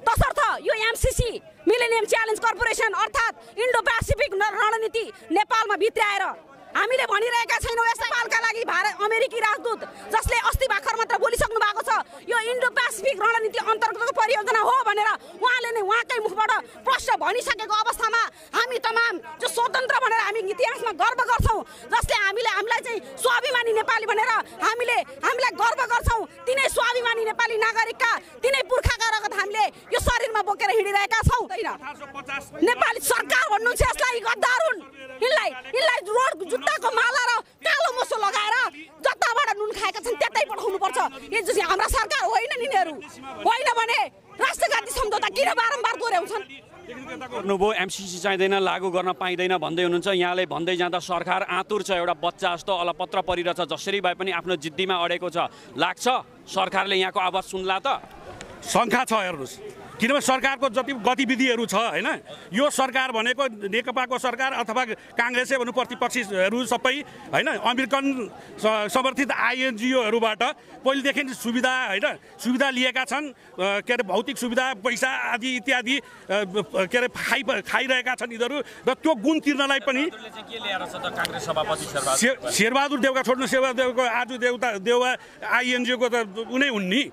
तसर्थ यो MCC millennium challenge corporation अर्थात् इन्डो पेसिफिक रणनीति नेपालमा भित्र्याएर हामीले भनिरहेका छैनौँ यस नेपालका लागि अमेरिकी राजदूत जसले अस्ति भर्खर मात्र बोलिसक्नु भएको छ यो इन्डो पेसिफिक रणनीति अन्तर्गतको परियोजना हो भनेर उहाँले नै उहाँकै मुखबाट प्रश्न भनिसकेको अवस्थामा हामी तमाम जो स्वतन्त्र भनेर हामी इतिहासमा गर्व गर्छौँ जसले हामीलाई चाहिँ स्वाभिमानी नेपाली भनेर हामीलाई गर्व गर्छौँ तिनै स्वाभिमानी नेपाली नागरिकका तिनै पुर्खाका रगत हामीले यो शरीरमा बोकेर हिँडिरहेका छौँ नेपाली सरकार भन्नुहुन्छ यसलाई गद्दार हुन् यिनलाई रोड जुत्ताको माला र कालो मोसो लगाएर जताबाट नुन खाएका छन् त्यतै पठाउनु पर्छ यो चाहिँ हाम्रा सरकार होइन यिनीहरू होइन भने राष्ट्रघाती सम्झौता किन बारम्बार दोहोऱ्याउँछन् गर्नुभयो एमसीसी चाहिँदैन लागू गर्न पाइँदैन भन्दै हुनुहुन्छ यहाँले भन्दै जाँदा सरकार आतुर छ एउटा बच्चा जस्तो अलपत्र परिरहेछ जसरी भए पनि आफ्नो जिद्दीमा अडेको छ लाग्छ सरकारले यहाँको आवाज सुन्ला त शङ्का छ हेर्नुहोस् किनभने सरकारको जति गतिविधिहरू छ होइन यो सरकार भनेको नेकपाको सरकार अथवा काङ्ग्रेसै भनौँ प्रतिपक्षीहरू सबै होइन अमेरिकन समर्थित आइएनजिओहरूबाट पहिलेदेखि सुविधा होइन सुविधा लिएका छन् के अरे भौतिक सुविधा पैसा आदि इत्यादि के अरे खाइरहेका छन् यिनीहरू र त्यो गुण तिर्नलाई पनि शेरबहादुर देउवा छोड्नु शेरबहादुर देउको आज देउवा आइएनजिओको त उनै हुन् नि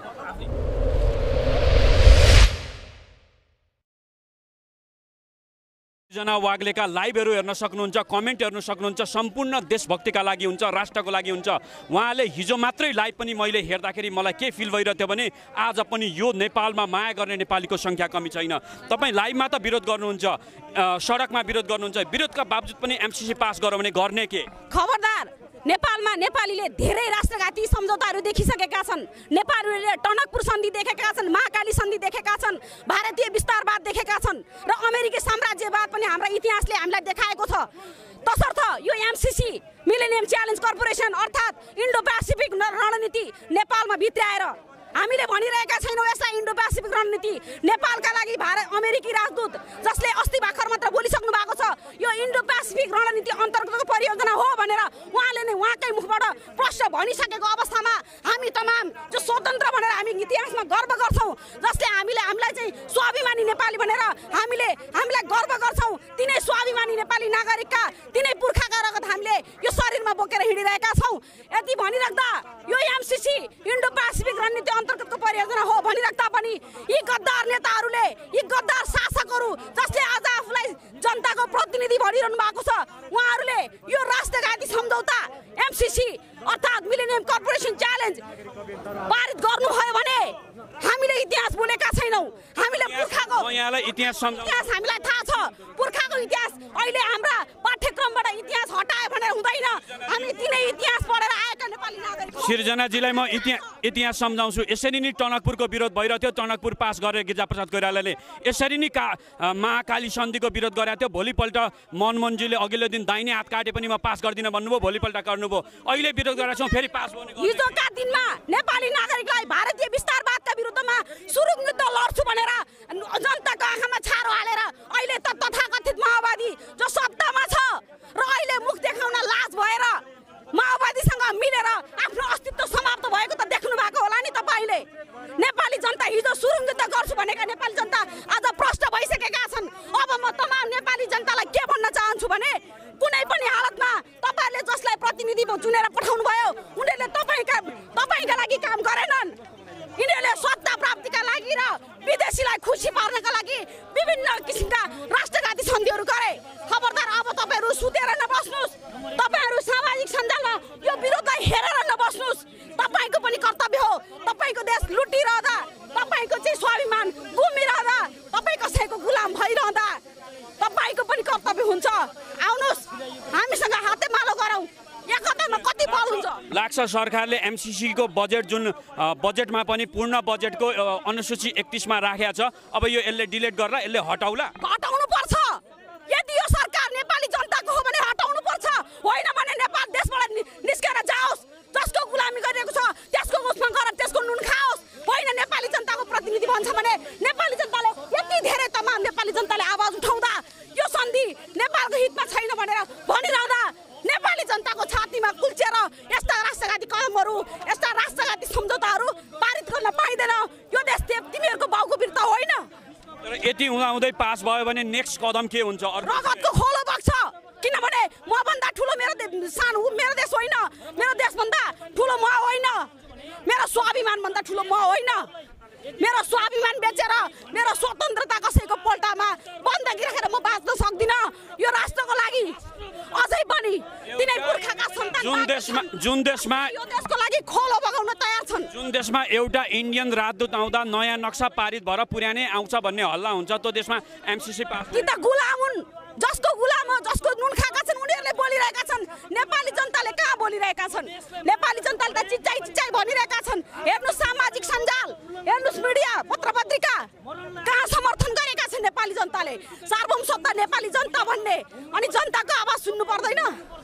जना वाग्लेका लाइभहरू हेर्न सक्नुहुन्छ कमेन्ट हेर्न सक्नुहुन्छ सम्पूर्ण देशभक्तिका लागि हुन्छ राष्ट्रको लागि हुन्छ उहाँले हिजो मात्रै लाइभ पनि मैले हेर्दाखेरि मलाई के फिल भइरहेको थियो भने आज पनि यो नेपालमा माया गर्ने नेपालीको सङ्ख्या कमी छैन तपाईँ लाइभमा त विरोध गर्नुहुन्छ सडकमा विरोध गर्नुहुन्छ विरोधका बावजुद पनि एमसीसी पास गरौँ भने गर्ने के खबरदार नेपालमा नेपालीले धेरै राष्ट्रघाती सम्झौताहरू देखिसकेका छन् नेपालीले टनकपुर सन्धि देखेका छन् महाकाली सन्धि देखेका छन् भारतीय विस्तारवाद देखेका छन् र अमेरिकी साम्राज्यवाद पनि हाम्रा इतिहासले हामीलाई देखाएको छ तसर्थ यो एमसीसी मिलेनियम च्यालेन्ज कर्पोरेसन अर्थात् इन्डो पेसिफिक रणनीति नेपालमा भित्र्याएर हामीले भनिरहेका छैनौँ यसलाई इन्डो पेसिफिक रणनीति नेपालका लागि अमेरिकी राजदूत जसले अस्ति भर्खर मात्र बोलिसक्नु भएको छ यो इन्डो पेसिफिक रणनीति अन्तर्गतको परियोजना हो भनेर उहाँले नै उहाँकै मुखबाट प्रश्न भनिसकेको अवस्थामा हामी तमाम जो स्वतन्त्र भनेर हामी इतिहासमा गर्व गर्छौँ जसले हामीलाई चाहिँ स्वाभिमानी नेपाली भनेर हामीलाई गर्व गर्छौँ तिनै स्वाभिमानी नेपाली नागरिकका तिनै पुर्खाका रगत हामीले यो शरीरमा बोकेर हिँडिरहेका छौँ यति भनिराख्दा यो एमसीसी इन्डो पेसिफिक रणनीति अन्तर्गतको परियोजना हो भनिराख्दा पनि यी गद्दार नेताहरूले यी गद्दार शासकहरू जसले आज आफूलाई जनताको प्रतिनिधि भनिरहनु भएको छ उहाँहरूले यो राष्ट्रघाती सम्झौता एमसीसी अर्थात् मिलेनियम कर्पोरेसन च्यालेन्ज पारित गर्नुभयो भने हामीले इतिहास बोलेका छैनौँ हामीले पुर्खाको इतिहास हामीलाई थाहा छ पुर्खाको इतिहास अहिले हाम्रा पाठ्यक्रमबाट इतिहास हटायो भनेर हुँदैन हामी तिनै इतिहास पढेर आएका नेपाली नागरिक सिर्जनाजीलाई म इतिहास सम्झाउँछु यसरी नै टनकपुरको विरोध भइरहेको थियो टनकपुर पास गरेर गिरिजाप्रसाद कोइरालाले यसरी नै महाकाली सन्धिको विरोध गरेको थियो भोलिपल्ट मनमोहनजीले अघिल्लो दिन दाहिने हात काटे पनि म पास गर्दिनँ भन्नुभयो भोलिपल्ट गर्नुभयो अहिले विरोध गरेका छौँ फेरि पास गर्ने हिजोका दिनमा नेपाली नागरिकलाई भारतीय विस्तारवादका विरुद्धमा सुरुङ युद्ध लड्छु भनेर जनताको आँखामा छारो हालेर अहिले त तथाकथित माओवादी जो सत्तामा छ र अहिले मुख देखाउन लाज भएर माओवादीसँग मिलेर आफ्नो अस्तित्व समाप्त भएको त देख्नु भएको होला नि तपाईले नेपाली जनता हिजो सुरुङ युद्ध गर्छु भनेका नेपाली जनता आज प्रष्ट भइसकेका छन् अब म तमाम नेपाली जनतालाई के भन्न चाहन्छु भने कुनै पनि हालतमा तपाईले जसलाई प्रतिनिधि चुनेर पठाउनु भयो उनीहरूले तपाईका लागि काम गरेनन् यिनीहरूले सत्ता प्राप्तिका लागि र विदेशीलाई खुसी पार्नका लागि विभिन्न किसिमका राष्ट्रघाती सन्धिहरू गरे खबरदार अब तपाईहरू सुतेर नबस्नुस् तपाईहरू सामाजिक सञ्जालमा यो विरोधलाई हेरेर नबस्नुस् तपाईको पनि कर्तव्य हो तपाईको देश लुटिरहँदा तपाईको चाहिँ स्वाभिमान गुमिरहँदा तपाई कसैको गुलाम भइरहँदा तपाईको पनि कर्तव्य हुन्छ आउनुस् हामीसँग हातेमालो गरौँ एकतामा कति बल हुन्छ लाग्छ सरकारले एमसीसी को बजेट जुन बजेटमा पनि पूर्ण बजेटको अनुसूची 31 मा राखेको छ अब यो यसले डिलिट गरेर यसले हटाउला हटाउनु पर्छ यदि यो सरकार नेपाली जनताको हो भने हटाउनु पर्छ होइन भने नेपाल देशबाट निस्केर जाओस् जसको गुलामी गरिरहेको छ त्यसको उसमा गएर त्यसको नुन खाओस् होइन नेपाली जनताको प्रतिनिधि भन्छ भने नेपाली जनताले यति धेरै तमाम नेपाली जनताले आवाज उठाउँदा यो सन्धि नेपालको हितमा छैन भनेर भनिरहँदा नेपाली जनताको छातीमा कुल्चेर यस्ता राष्ट्रघाती कदमहरू यस्ता राष्ट्रघाती सम्झौताहरू पारित गर्न पाइँदैन यो देश तिमीहरूको बाउको बिर्ता होइन यति हुँदाहुँदै पास भयो भने नेक्स्ट कदम के हुन्छ? रगतको खोलो बग्छ, किनभने मभन्दा ठुलो मेरो सानो मेरो देश होइन, मेरो देशभन्दा ठुलो म होइन, मेरो स्वाभिमान भन्दा ठुलो म होइन। मेरो स्वाभिमान बेचेर मेरो स्वतन्त्रता कसैको पल्टामा बन्दगी राखेर म बाँच्न सक्दिनँ। यो राष्ट्रको लागि अझै पनि तिनै पुर्खाका सन्तान जुन देशमा यो देशको लागि खोलो बगाउन तयार छन्। जुन देशमा एउटा इन्डियन राजदूत आउँदा नयाँ नक्सा पारित भएर पुर्यानै आउँछ भन्ने हल्ला हुन्छ, त्यो देशमा एमसीसी पास कि त गुलाम हुन्, जसको गुलाम हो, जसको नुन खाएका छन् उनीहरूले बोलिरहेका छन्। नेपाली जनताले कहाँ बोलिरहेका छन्? नेपाली जनताले त चिच्चाइ चिच्चाइ भनिरहेका छन्। हेर्नुहोस् सामाजिक सञ्जाल, हेर्नुहोस् मिडिया, पत्रपत्रिका, कहाँ समर्थन गरेका छन् नेपाली जनताले? सार्वभौम सत्ता नेपाली जनता भन्ने, अनि जनताको आवाज सुन्नु पर्दैन?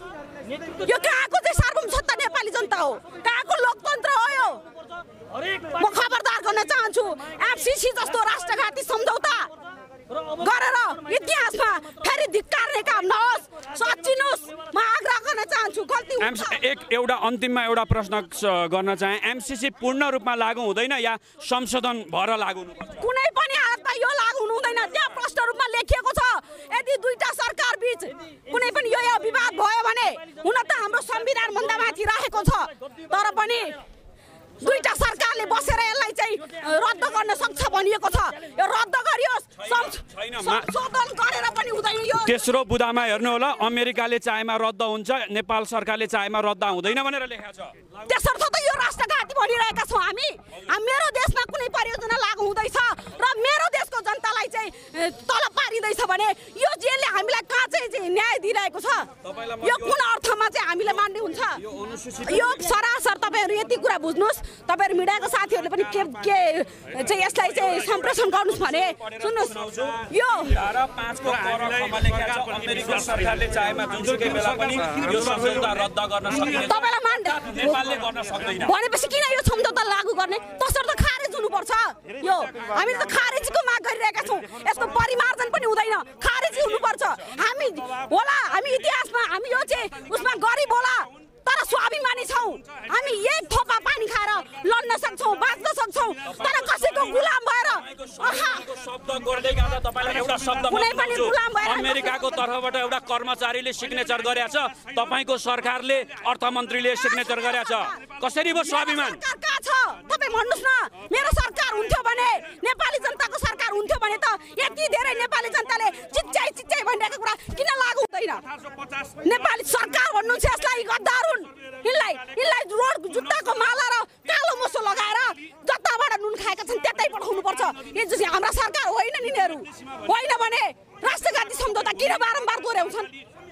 यो कहाँको चाहिँ सार्वभौम सत्ता नेपाली जनता हो? कहाँको लोकतन्त्र हो यो? म खबरदार गर्न चाहन्छु, एफसीसी जस्तो राष्ट्रघाती सम्झौता गरेर इतिहासमा फेरि धिक्कार्ने काम नहोस्, सचिनुहोस्। म आग्रह गर्न चाहन्छु। गल्ती एउटा अन्तिममा एउटा प्रश्न गर्न चाहे, एमसीसी पूर्ण रूपमा लागू हुँदैन या संशोधन भएर लागू हुनुपर्छ? कुनै पनि हालतमा यो लागू हुँदैन। त्यहाँ प्रष्ट रूपमा लेखिएको छ, यदि दुईटा सरकार बीच कुनै पनि यो विवाद भयो भने, हुन त हाम्रो संविधान भन्दा माथि राखेको छ, तर पनि दुईटा सरकारले बसेर यसलाई चाहिँ रद्द गर्न सक्छ भनिएको छ। यो रद्द गरियोस्, संशोधन गरेर पनि हुँदैन। यो तेस्रो बुदामा हेर्नु होला, अमेरिकाले चाहेमा रद्द हुन्छ, नेपाल सरकारले चाहेमा रद्द हुँदैन भनेर लेखेको छ। त्यसर्थ त यो राष्ट्रघाती भनिरहेका छौँ हामी। मेरो देशमा कुनै परियोजना लागू हुँदैछ र मेरो देशको जनतालाई चाहिँ तल पारिँदैछ भने यो जेलले हामीलाई कहाँ चाहिँ न्याय दिइरहेको छ? यो कुन अर्थमा चाहिँ हामीले मान्ने हुन्छ? यो सरासर तपाईँहरू यति कुरा बुझ्नुहोस्। तपाईँहरू मिडियाको साथीहरूले पनि के चाहिँ यसलाई चाहिँ सम्प्रेषण गर्नुहोस् भने सुन्नुहोस्, यो अमेरिका सरकारले चाहेमा जुनसुकै बेला पनि यो सम्झौता रद्द गर्न सक्दैन, तपाईँलाई नेपालले गर्न सक्दैन भनेपछि किन यो सम्झौता लागू गर्ने? तसर्थ खारेज हुनुपर्छ। यो हामीले त खारेजको माग गरिरहेका छौँ। यसको परिमार्जन पनि हुँदैन, खारेजी हुनुपर्छ। हामी इतिहासमा हामी यो चाहिँ उसमा गरिब होला तर स्वाभिमानी छौँ। हामी एक थोपा पानी खाएर लड्न सक्छौँ, बाँच्न सक्छौँ, तर कसैको गुलाम भएर अमेरिकाको तर्फबाट एउटा कर्मचारीले सिग्नेचर गरेछ, तपाईँको सरकारले अर्थमन्त्रीले सिग्नेचर गरेछ। कसरी भयो स्वाभिमान? कहाँ छ तपाईँ भन्नुहोस् न? मेरो सरकार हुन्थ्यो भने, नेपाली जनताको सरकार हुन्थ्यो भने त यति धेरै नेपाली जनताले चिच्चाइ चिच्चाइ भनिरहेको कुरा किन लागू हुँदैन? नेपाली सरकार भन्नुहुन्छ यसलाई गद्दार हुन्। यिनलाई रोड जुत्ताको माला र कालो मोसो लगाएर जताबाट नुन खाएका छन् त्यतै पठाउनुपर्छ। यो चाहिँ हाम्रा सरकार होइन यिनीहरू। होइन भने राष्ट्रघाती सम्झौता किन बारम्बार दोहोऱ्याउँछन्?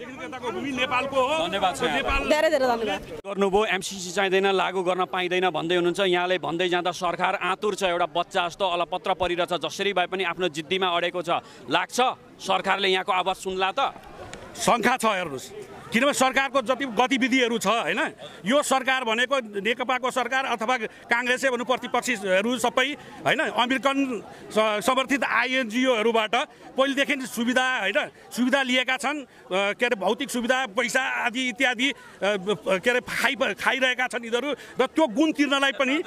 धेरै धेरै धन्यवाद। गर्नुभयो, एमसीसी चाहिँदैन, लागू गर्न पाइँदैन भन्दै हुनुहुन्छ। यहाँले भन्दै जाँदा सरकार आतुर छ, एउटा बच्चा जस्तो अलपत्र परिरहेछ, जसरी भए पनि आफ्नो जिद्दीमा अडेको छ। लाग्छ सरकारले यहाँको आवाज सुन्ला त? शङ्का छ। हेर्नुहोस्, किनभने सरकारको जति गतिविधिहरू छ होइन, यो सरकार भनेको नेकपाको सरकार अथवा काङ्ग्रेसै भनौँ प्रतिपक्षीहरू सबै होइन, अमेरिकन समर्थित आइएनजिओहरूबाट पहिलेदेखि सुविधा होइन सुविधा लिएका छन्। के अरे भौतिक सुविधा, पैसा आदि इत्यादि के अरे खाइरहेका छन् यिनीहरू। र त्यो गुण तिर्नलाई पनि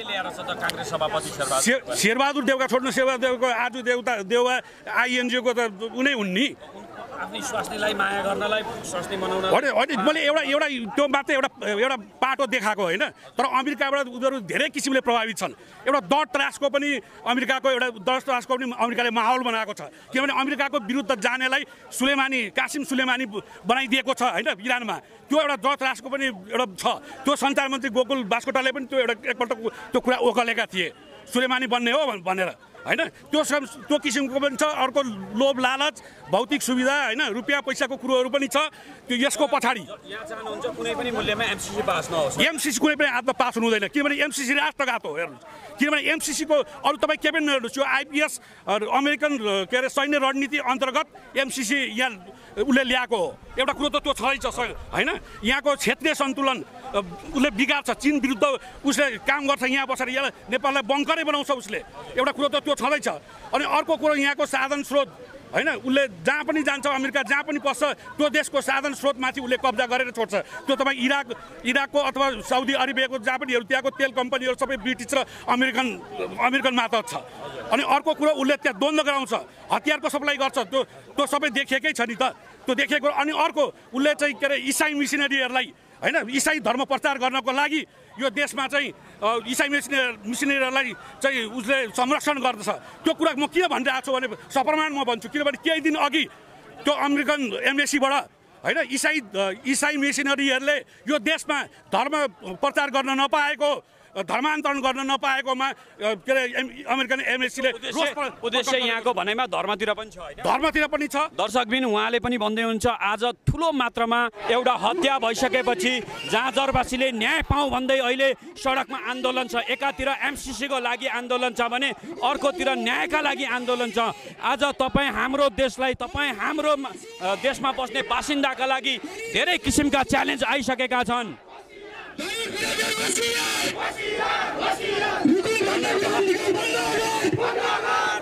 शेरबहादुर देउका छोड्नु, शेरबहादुर देउको आज देउवा आइएनजिओको त उनी हुन् नि। आफ्नै स्वास्थ्यलाई माया गर्नलाई स्वास्थ्य बनाउन होइन, मैले एउटा त्यो मात्रै एउटा पाटो देखाएको होइन, तर अमेरिकाबाट उनीहरू धेरै किसिमले प्रभावित छन्। एउटा दड त्रासको पनि अमेरिकाको पनि अमेरिकाले माहौल बनाएको छ। किनभने अमेरिकाको विरुद्ध जानेलाई कासिम सुलेमानी बनाइदिएको छ होइन इरानमा। त्यो एउटा दड त्रासको पनि एउटा छ। त्यो सञ्चार मन्त्री गोकुल बास्कोटाले पनि त्यो एकपल्ट त्यो कुरा ओकलेका थिए, सुलेमानी बन्ने हो भनेर होइन। त्यो किसिमको पनि छ। अर्को लोभ लालच, भौतिक सुविधा होइन, रुपियाँ पैसाको कुरोहरू पनि छ। त्यो यसको पछाडि कुनै पनि मूल्यमा एमसीसी पास नहोस्। एमसीसी कुनै पनि हातमा पास हुँदैन, किनभने एमसीसी राष्ट्रघात हो। हेर्नुहोस्, किनभने एमसीसीको अरू तपाईँ के पनि हेर्नुहोस्, यो आइपिएस अमेरिकन के अरे सैन्य रणनीति अन्तर्गत एमसीसी यहाँ उसले ल्याएको हो। एउटा कुरो त त्यो छँदैछ होइन। यहाँको क्षेत्रीय सन्तुलन उसले बिगार्छ, चीन विरुद्ध उसले काम गर्छ, यहाँ बसेर यहाँ नेपाललाई बङ्करै बनाउँछ उसले। एउटा कुरो त त्यो छँदैछ। अनि अर्को कुरो यहाँको साधन स्रोत होइन उसले जहाँ पनि जान्छ अमेरिका जहाँ पनि पस्छ त्यो देशको साधन स्रोतमाथि उसले कब्जा गरेर छोड्छ त्यो तपाईँ इराकको अथवा साउदी अरेबियाको जहाँ पनि हेर्नु त्यहाँको तेल कम्पनीहरू सबै ब्रिटिस र अमेरिकन मातहत छ अनि अर्को कुरो उसले त्यहाँ द्वन्द्व गराउँछ हतियारको सप्लाई गर्छ त्यो सबै देखिएकै छ नि त त्यो देखेको अनि अर्को उसले चाहिँ के अरे इसाई मिसनरीहरूलाई होइन इसाई धर्म प्रचार गर्नको लागि यो देशमा चाहिँ इसाई मिसनरीहरूलाई चाहिँ उसले संरक्षण गर्दछ त्यो कुरा म किन भनिरहेको छु भने सप्रमाण म भन्छु किनभने केही दिन अघि त्यो अमेरिकन एम्बेसीबाट होइन इसाई मिसनरीहरूले यो देशमा धर्म प्रचार गर्न नपाएको धर्मान्तरण गर्न नपाएकोमा के अरे अमेरिकन एम्बेसीले उद्देश्य यहाँको भनाइमा धर्मतिर पनि छ होइन धर्मतिर पनि छ दर्शकबिन उहाँले पनि भन्दै हुन्छ आज ठुलो मात्रामा एउटा हत्या भइसकेपछि जहाँ जरबासीले न्याय पाऊँ भन्दै अहिले सडकमा आन्दोलन छ एकातिर एमसिसीको लागि आन्दोलन छ भने अर्कोतिर न्यायका लागि आन्दोलन छ आज तपाईँ हाम्रो देशलाई तपाईँ हाम्रो देशमा बस्ने बासिन्दाका लागि धेरै किसिमका च्यालेन्ज आइसकेका छन् वसिया